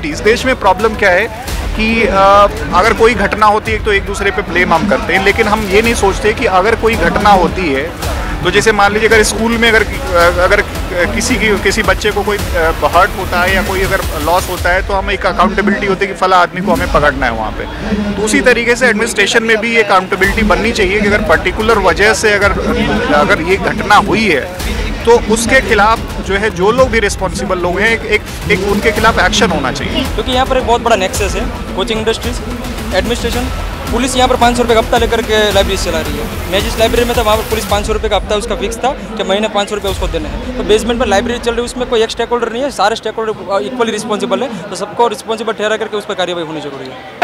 Accountability. इस देश में प्रॉब्लम क्या है कि अगर कोई घटना होती है तो एक दूसरे पे ब्लेम हम करते हैं, लेकिन हम ये नहीं सोचते कि अगर कोई घटना होती है तो जैसे मान लीजिए अगर स्कूल में अगर किसी बच्चे को कोई हर्ट होता है या कोई अगर लॉस होता है तो हम एक अकाउंटेबिलिटी होती है कि फला आदमी को हमें पकड़ना है वहाँ पे। तो उसी तरीके से एडमिनिस्ट्रेशन में भी अकाउंटेबिलिटी बननी चाहिए कि अगर पर्टिकुलर वजह से अगर ये घटना हुई है तो उसके खिलाफ जो है जो लोग भी रिस्पॉन्सिबल लोग हैं एक उनके खिलाफ एक्शन होना चाहिए। क्योंकि यहाँ पर एक बहुत बड़ा नेक्सस है, कोचिंग इंडस्ट्रीज, एडमिनिस्ट्रेशन, पुलिस यहाँ पर 500 रुपये का हफ्ता लेकर के लाइब्रेरी चला रही है। मैं जिस लाइब्रेरी में था वहाँ पर पुलिस 500 रुपये का हफ्ता उसका फिक्स था कि महीने 500 रुपये उसको देने हैं। तो बेसमेंट में लाइब्रेरी चल रही है, उसमें कोई एक स्टेक होल्डर नहीं है, सारे स्टेक होल्डर इक्वली रिस्पॉन्सिबल है, तो सबको रिस्पॉन्सिबल ठहरा करके उस पर कार्रवाई होनी जरूरी है।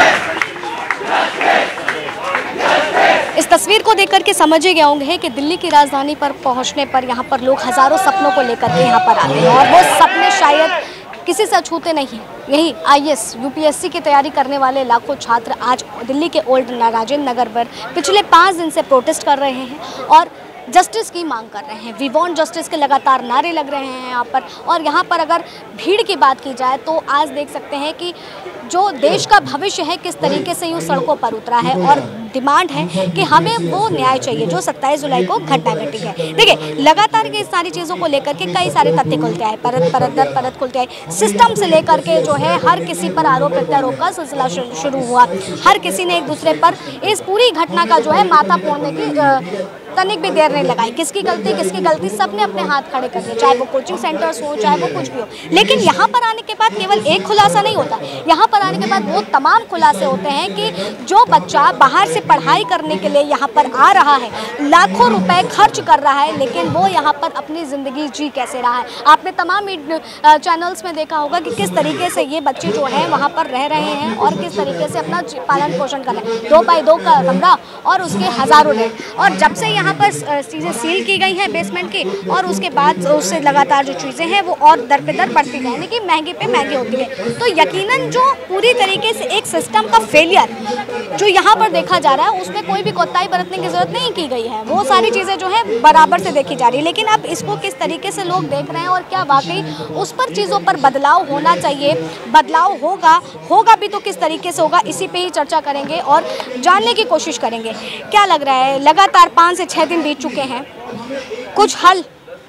इस तस्वीर को देखकर के समझ ही गए होंगे कि दिल्ली की राजधानी पर पहुंचने पर यहाँ पर लोग हज़ारों सपनों को लेकर के यहाँ पर आते हैं और वो सपने शायद किसी से छूते नहीं। यही IAS UPSC की तैयारी करने वाले लाखों छात्र आज दिल्ली के ओल्ड राजेंद्र नगर पर पिछले 5 दिन से प्रोटेस्ट कर रहे हैं और जस्टिस की मांग कर रहे हैं। वी वांट जस्टिस के लगातार नारे लग रहे हैं यहाँ पर। और यहाँ पर अगर भीड़ की बात की जाए तो आज देख सकते हैं कि जो देश का भविष्य है किस तरीके से यूँ सड़कों पर उतरा है और डिमांड है कि हमें वो न्याय चाहिए जो 27 जुलाई को घटना घटी है। देखिए लगातार के इस सारी चीज़ों को लेकर के कई सारे तथ्य खुलते आए, परत खुलते आए। सिस्टम से लेकर के जो है हर किसी पर आरोप प्रत्यारोप का सिलसिला शुरू हुआ। हर किसी ने एक दूसरे पर इस पूरी घटना का जो है माथा फोड़ने की तनिक भी देर नहीं लगाई। किसकी गलती सबने अपने हाथ खड़े कर दिए, चाहे वो कोचिंग सेंटर्स हो चाहे वो कुछ भी हो। लेकिन यहाँ पर आने के बाद केवल एक खुलासा नहीं होता, यहाँ पर आने के बाद वो तमाम खुलासे होते हैं कि जो बच्चा बाहर से पढ़ाई करने के लिए यहाँ पर आ रहा है, लाखों रुपए खर्च कर रहा है, लेकिन वो यहाँ पर अपनी ज़िंदगी जी कैसे रहा है। आपने तमाम चैनल्स में देखा होगा कि किस तरीके से ये बच्चे जो हैं वहाँ पर रह रहे हैं और किस तरीके से अपना पालन पोषण कर रहे हैं। 2 बाई 2 का कमरा और उसके हज़ारों रेट। और जब से यहाँ पर चीज़ें सील की गई हैं बेसमेंट की और उसके बाद उससे लगातार जो चीज़ें हैं वो और दर पे दर बढ़ती हैं, यानी कि महंगी पे महंगी होती है। तो यकीनन जो पूरी तरीके से एक सिस्टम का फेलियर जो यहाँ पर देखा जा रहा है उसमें कोई भी कोताही बरतने की ज़रूरत नहीं की गई है। वो सारी चीज़ें जो है बराबर से देखी जा रही है। लेकिन अब इसको किस तरीके से लोग देख रहे हैं और क्या वाकई उस पर चीज़ों पर बदलाव होना चाहिए, बदलाव होगा भी तो किस तरीके से होगा, इसी पे ही चर्चा करेंगे और जानने की कोशिश करेंगे। क्या लग रहा है, लगातार 5 से 6 दिन बीत चुके हैं, कुछ हल?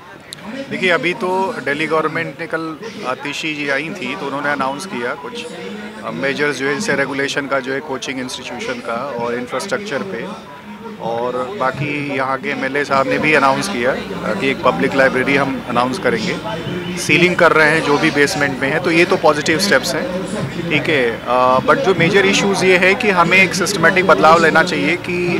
देखिए अभी तो दिल्ली गवर्नमेंट ने कल आतिशी जी आई थी तो उन्होंने अनाउंस किया कुछ मेजर्स जो है, जैसे रेगुलेशन का जो है कोचिंग इंस्टीट्यूशन का और इंफ्रास्ट्रक्चर पे, और बाकी यहाँ के MLA साहब ने भी अनाउंस किया कि एक पब्लिक लाइब्रेरी हम अनाउंस करेंगे, सीलिंग कर रहे हैं जो भी बेसमेंट में है। तो ये तो पॉजिटिव स्टेप्स हैं, ठीक है। बट जो मेजर इश्यूज़ ये है कि हमें एक सिस्टमेटिक बदलाव लेना चाहिए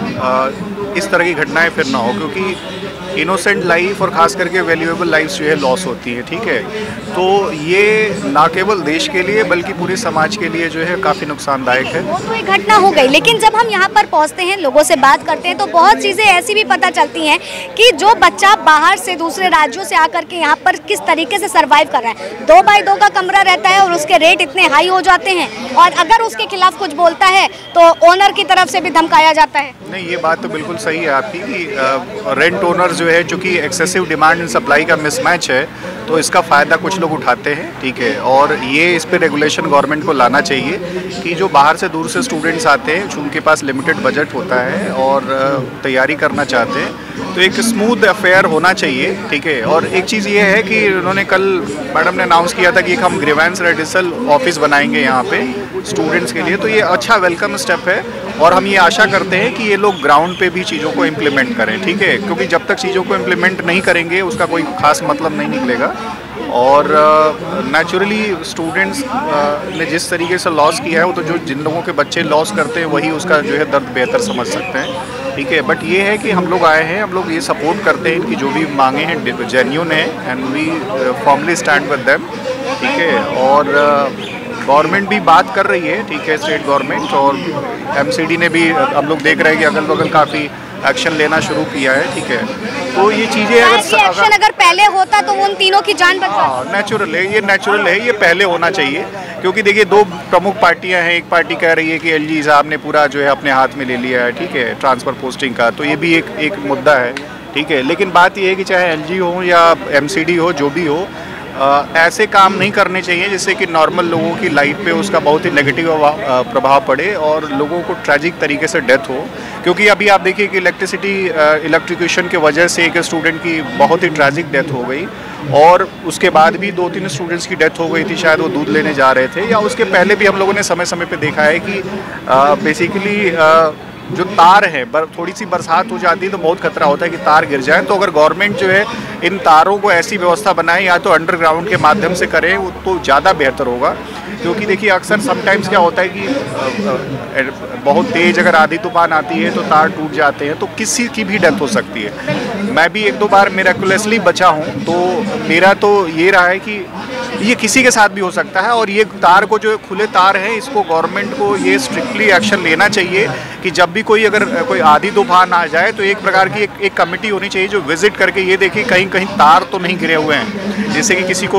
कि इस तरह की घटनाएं फिर ना हो, क्योंकि इनोसेंट लाइफ और ख़ास करके वैल्यूएबल लाइफ जो है लॉस होती है, ठीक है। तो ये ना केवल देश के लिए बल्कि पूरे समाज के लिए जो है काफ़ी नुकसानदायक है। वो तो एक घटना हो गई, लेकिन जब हम यहाँ पर पहुँचते हैं, लोगों से बात करते हैं तो बहुत चीज़ें ऐसी भी पता चलती हैं कि जो बच्चा बाहर से दूसरे राज्यों से आकर के यहाँ पर किस तरीके से सर्वाइव कर रहा है। 2 बाई 2 का कमरा रहता है और उसके रेट इतने हाई हो जाते हैं और अगर उसके खिलाफ कुछ बोलता है तो ओनर की तरफ से भी धमकाया जाता है। नहीं, ये बात तो बिल्कुल सही है आपकी कि रेंट ओनर जो है, चूँकि एक्सेसिव डिमांड एंड सप्लाई का मिसमैच है, तो इसका फ़ायदा कुछ लोग उठाते हैं, ठीक है। और ये इस पर रेगुलेशन गवर्नमेंट को लाना चाहिए कि जो बाहर से दूर से स्टूडेंट्स आते हैं, उनके पास लिमिटेड बजट होता है और तैयारी करना चाहते हैं, तो एक स्मूथ अफेयर होना चाहिए, ठीक है। और एक चीज़ ये है कि उन्होंने कल मैडम ने अनाउंस किया था कि एक हम ग्रीवेंस रेडिसल ऑफिस बनाएंगे यहाँ पे स्टूडेंट्स के लिए, तो ये अच्छा वेलकम स्टेप है और हम ये आशा करते हैं कि ये लोग ग्राउंड पे भी चीज़ों को इम्प्लीमेंट करें, ठीक है। क्योंकि जब तक चीज़ों को इम्प्लीमेंट नहीं करेंगे उसका कोई ख़ास मतलब नहीं निकलेगा। और नेचुरली स्टूडेंट्स ने जिस तरीके से लॉस किया है, वो तो जो जिन लोगों के बच्चे लॉस करते हैं वही उसका जो है दर्द बेहतर समझ सकते हैं, ठीक है। बट ये है कि हम लोग आए हैं, हम लोग ये सपोर्ट करते हैं, इनकी जो भी मांगे हैं जेन्युइन है and we formally stand with them, ठीक है। और गवर्नमेंट भी बात कर रही है, ठीक है, स्टेट गवर्नमेंट, और MCD ने भी, हम लोग देख रहे हैं कि अगल बगल काफ़ी एक्शन लेना शुरू किया है, ठीक है। तो ये चीज़ें अगर पहले होता तो उन तीनों की जान बच जाती। हाँ, नेचुरल है, ये नेचुरल है, ये पहले होना चाहिए। क्योंकि देखिए 2 प्रमुख पार्टियां हैं, एक पार्टी कह रही है कि LG साहब ने पूरा जो है अपने हाथ में ले लिया है, ठीक है, ट्रांसफ़र पोस्टिंग का, तो ये भी एक मुद्दा है, ठीक है। लेकिन बात ये है कि चाहे LG हो या MCD हो, जो भी हो, ऐसे काम नहीं करने चाहिए जिससे कि नॉर्मल लोगों की लाइफ पे उसका बहुत ही नेगेटिव प्रभाव पड़े और लोगों को ट्रैजिक तरीके से डेथ हो। क्योंकि अभी आप देखिए कि इलेक्ट्रिक्यूशन की वजह से एक स्टूडेंट की बहुत ही ट्रैजिक डेथ हो गई और उसके बाद भी 2-3 स्टूडेंट्स की डेथ हो गई थी, शायद वो दूध लेने जा रहे थे, या उसके पहले भी हम लोगों ने समय समय पे देखा है कि बेसिकली जो तार है थोड़ी सी बरसात हो जाती है तो बहुत खतरा होता है कि तार गिर जाए। तो अगर गवर्नमेंट जो है इन तारों को ऐसी व्यवस्था बनाए या तो अंडरग्राउंड के माध्यम से करे वो तो ज़्यादा बेहतर होगा। क्योंकि देखिए अक्सर समटाइम्स क्या होता है कि बहुत तेज़ अगर आंधी तूफान आती है तो तार टूट जाते हैं, तो किसी की भी डेथ हो सकती है। मैं भी 1-2 बार मिरेकुलसली बचा हूँ, तो मेरा तो ये रहा है कि ये किसी के साथ भी हो सकता है। और ये तार को जो खुले तार हैं इसको गवर्नमेंट को ये स्ट्रिक्टली एक्शन लेना चाहिए कि जब भी कोई आंधी तूफान आ जाए तो एक प्रकार की एक कमेटी होनी चाहिए जो विजिट करके ये देखे कहीं कहीं तार तो नहीं गिरे हुए हैं, जिससे कि किसी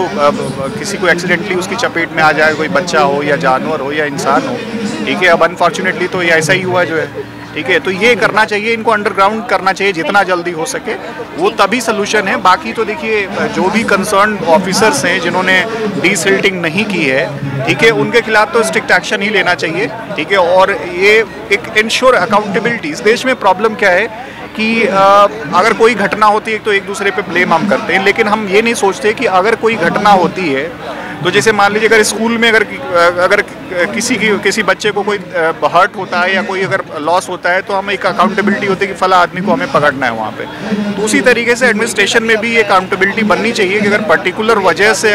को एक्सीडेंटली उसकी चपेट में आ जाए, कोई बच्चा हो या जानवर हो या इंसान हो। ठीक है, अब अनफॉर्चुनेटली तो ये ऐसा ही हुआ जो है। ठीक है, तो ये करना चाहिए, इनको अंडरग्राउंड करना चाहिए जितना जल्दी हो सके, वो तभी सोल्यूशन है। बाकी तो देखिए जो भी कंसर्न ऑफिसर्स हैं जिन्होंने डीसिल्टिंग नहीं की है, ठीक है, उनके खिलाफ तो स्ट्रिक्ट एक्शन ही लेना चाहिए। ठीक है, और ये एक इंश्योर अकाउंटेबिलिटी। इस देश में प्रॉब्लम क्या है कि अगर कोई घटना होती है तो एक दूसरे पे ब्लेम हम करते हैं, लेकिन हम ये नहीं सोचते कि अगर कोई घटना होती है तो जैसे मान लीजिए अगर स्कूल में अगर किसी बच्चे को कोई हर्ट होता है या कोई अगर लॉस होता है तो हम एक अकाउंटेबिलिटी होती है कि फला आदमी को हमें पकड़ना है वहाँ पे। तो उसी तरीके से एडमिनिस्ट्रेशन में भी एक अकाउंटेबिलिटी बननी चाहिए कि अगर पर्टिकुलर वजह से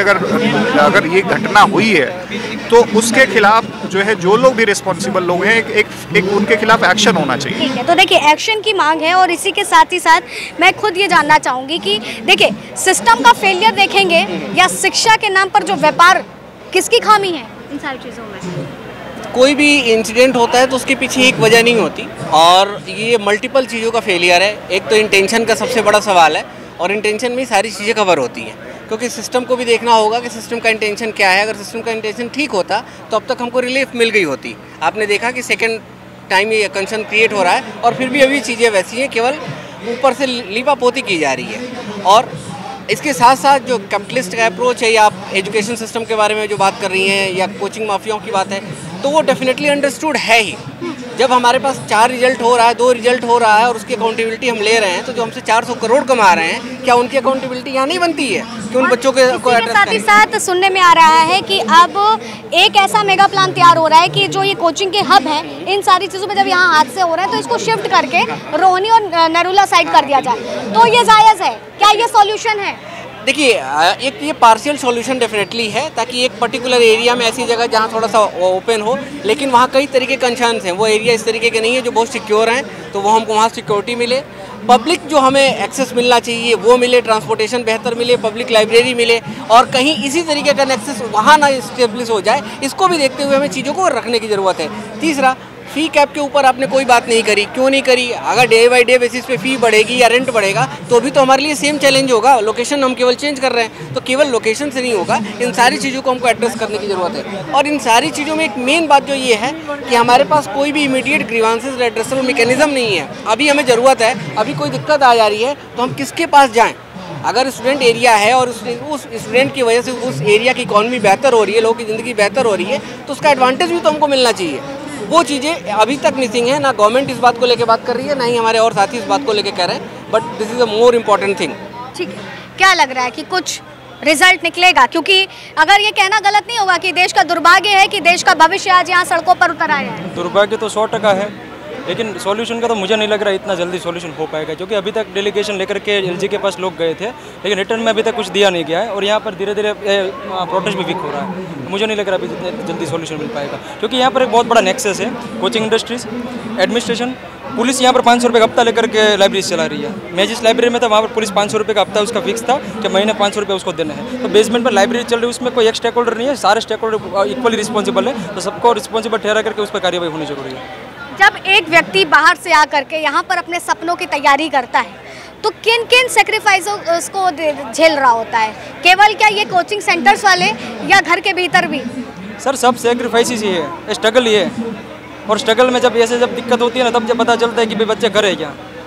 अगर ये घटना हुई है तो उसके खिलाफ जो है जो लोग भी रिस्पॉन्सिबल लोग हैं एक उनके खिलाफ एक्शन होना चाहिए। ठीक है, तो देखिए एक्शन की मांग है और इसी के साथ ही साथ मैं खुद ये जानना चाहूँगी कि देखिए सिस्टम का फेलियर देखेंगे या शिक्षा के नाम पर जो व्यापार, किसकी खामी है इन सारी चीज़ों में? कोई भी इंसिडेंट होता है तो उसके पीछे एक वजह नहीं होती और ये मल्टीपल चीज़ों का फेलियर है। एक तो इंटेंशन का सबसे बड़ा सवाल है और इंटेंशन में सारी चीज़ें कवर होती हैं, क्योंकि सिस्टम को भी देखना होगा कि सिस्टम का इंटेंशन क्या है। अगर सिस्टम का इंटेंशन ठीक होता तो अब तक हमको रिलीफ मिल गई होती। आपने देखा कि सेकेंड टाइम ये कंसर्न क्रिएट हो रहा है और फिर भी अभी चीज़ें वैसी हैं, केवल ऊपर से लीपापोती की जा रही है। और इसके साथ साथ जो कैपिटलिस्ट का अप्रोच है या आप एजुकेशन सिस्टम के बारे में जो बात कर रही हैं या कोचिंग माफियाओं की बात है, तो वो डेफिनेटली अंडरस्टूड है ही। जब हमारे पास 4 रिजल्ट हो रहा है, 2 रिजल्ट हो रहा है और उसकी अकाउंटेबिलिटी हम ले रहे हैं, तो जो हमसे 400 करोड़ कमा रहे हैं, क्या उनकी अकाउंटेबिलिटी यहाँ नहीं बनती है कि उन बच्चों के साथ ही साथ सुनने में आ रहा है कि अब एक ऐसा मेगा प्लान तैयार हो रहा है कि जो ये कोचिंग के हब हैं, इन सारी चीज़ों में जब यहाँ हादसे हो रहे हैं तो इसको शिफ्ट करके रोहिणी और नरूला साइड कर दिया जाए, तो ये जायज़ है क्या? ये सॉल्यूशन है? देखिए, एक ये पार्शियल सॉल्यूशन डेफिनेटली है, ताकि एक पर्टिकुलर एरिया में ऐसी जगह जहाँ थोड़ा सा ओपन हो, लेकिन वहाँ कई तरीके के कंसर्न्स हैं। वो एरिया इस तरीके के नहीं है जो बहुत सिक्योर हैं, तो वो हमको वहाँ सिक्योरिटी मिले, पब्लिक जो हमें एक्सेस मिलना चाहिए वो मिले, ट्रांसपोर्टेशन बेहतर मिले, पब्लिक लाइब्रेरी मिले और कहीं इसी तरीके का एक्सेस वहाँ ना इस्टेब्लिश हो जाए। इसको भी देखते हुए हमें चीज़ों को रखने की ज़रूरत है। तीसरा, फ़ी कैप के ऊपर आपने कोई बात नहीं करी, क्यों नहीं करी? अगर डे बाई डे बेसिस पे फ़ी बढ़ेगी या रेंट बढ़ेगा तो भी तो हमारे लिए सेम चैलेंज होगा। लोकेशन हम केवल चेंज कर रहे हैं, तो केवल लोकेशन से नहीं होगा, इन सारी चीज़ों को हमको एड्रेस करने की ज़रूरत है। और इन सारी चीज़ों में एक मेन बात जो ये है कि हमारे पास कोई भी इमीडिएट ग्रीवांसेस एड्रेसेबल मैकेनिज्म नहीं है। अभी हमें ज़रूरत है, अभी कोई दिक्कत आ जा रही है तो हम किसके पास जाएँ? अगर स्टूडेंट एरिया है और उस स्टूडेंट की वजह से उस एरिया की इकॉनमी बेहतर हो रही है, लोगों की ज़िंदगी बेहतर हो रही है, तो उसका एडवांटेज भी तो हमको मिलना चाहिए। वो चीज़ें अभी तक मिसिंग है। ना गवर्नमेंट इस बात को लेकर बात कर रही है, ना ही हमारे और साथी इस बात को लेकर कह रहे हैं, but this is a more important thing. ठीक है, क्या लग रहा है कि कुछ रिजल्ट निकलेगा? क्योंकि अगर ये कहना गलत नहीं होगा कि देश का दुर्भाग्य है कि देश का भविष्य आज यहाँ सड़कों पर उतर आया है। दुर्भाग्य तो 100% है, लेकिन सॉल्यूशन का तो मुझे नहीं लग रहा इतना जल्दी सॉल्यूशन हो पाएगा, क्योंकि अभी तक डेलीगेशन लेकर के एलजी के पास लोग गए थे, लेकिन रिटर्न में अभी तक कुछ दिया नहीं गया है और यहाँ पर धीरे धीरे प्रोटेस्ट भी वीक हो रहा है। मुझे नहीं लग रहा अभी जितने जल्दी सॉल्यूशन मिल पाएगा, क्योंकि यहाँ पर एक बहुत बड़ा नेक्सस है। कोचिंग इंडस्ट्रीज, एडमिनिस्ट्रेशन, पुलिस यहाँ पर 500 रुपये का हफ्ता लेकर के लाइब्रेरी चला रही है। मैं जिस लाइब्रेरी में था वहाँ पर पुलिस 500 रुपये का हफ्ता उसका फिक्स था कि महीने 500 रुपये उसको देना है। तो बेसमेंट पर लाइब्रेरी चल रही है, उसमें कोई एक स्टेक होल्डर नहीं है, सारे स्टेक होल्डर इक्वली रिस्पॉन्सिबल है, तो सबको रिस्पॉन्सिबल ठहरा करके उस पर कार्रवाई होनी जरूरी है। जब एक व्यक्ति बाहर से आकर के यहाँ पर अपने सपनों की तैयारी करता है तो किन किन सेक्रीफाइसों उसको झेल रहा होता है? केवल क्या ये कोचिंग सेंटर्स वाले या घर के भीतर भी? सर सब सेक्रीफाइस ही है, स्ट्रगल ही है, और स्ट्रगल में जब दिक्कत होती है ना तब जब पता चलता है कि भाई बच्चे करे क्या।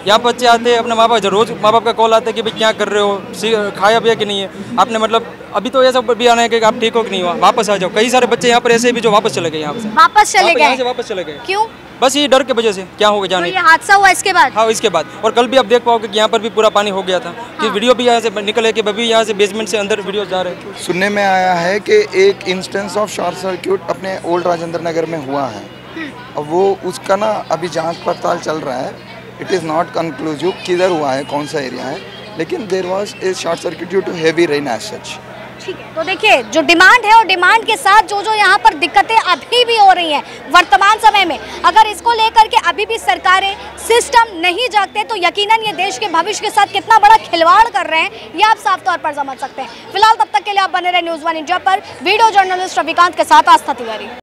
यहाँ बच्चे आते हैं अपने माँ बाप, रोज माँ बाप का कॉल आता है कि भाई क्या कर रहे हो, खाया पिया कि नहीं है आपने, मतलब अभी तो ऐसा भी आना है कि आप ठीक हो कि नहीं हो, वापस आ जाओ। कई सारे बच्चे यहाँ पर ऐसे भी जो वापस चले गए, यहाँ से वापस चले गए, वापस चले गए। क्यों? बस ये डर के वजह से, क्या होगा जाने। तो ये हादसा हुआ इसके बाद? हाँ, इसके बाद। और कल भी आप देख पाओगे कि यहाँ पर भी पूरा पानी हो गया था, कि वीडियो भी यहाँ से निकले कि अभी यहाँ से बेसमेंट से अंदर वीडियो जा रहे हैं। सुनने में आया है कि एक इंस्टेंस ऑफ शॉर्ट सर्किट अपने ओल्ड राजेंद्र नगर में हुआ है। अब वो उसका ना अभी जांच पड़ताल चल रहा है। इट इज़ नॉट कंक्लूसिव किधर हुआ है, कौन सा एरिया है, लेकिन there was a short circuit due to heavy rain as such. ठीक है, तो देखिए जो डिमांड है और डिमांड के साथ जो यहाँ पर दिक्कतें अभी भी हो रही हैं वर्तमान समय में, अगर इसको लेकर के अभी भी सरकारें सिस्टम नहीं जागते तो यकीनन ये देश के भविष्य के साथ कितना बड़ा खिलवाड़ कर रहे हैं ये आप साफ तौर पर समझ सकते हैं। फिलहाल तब तक के लिए आप बने रहे न्यूज़ 1 इंडिया पर। वीडियो जर्नलिस्ट रविकांत के साथ आस्था तिवारी।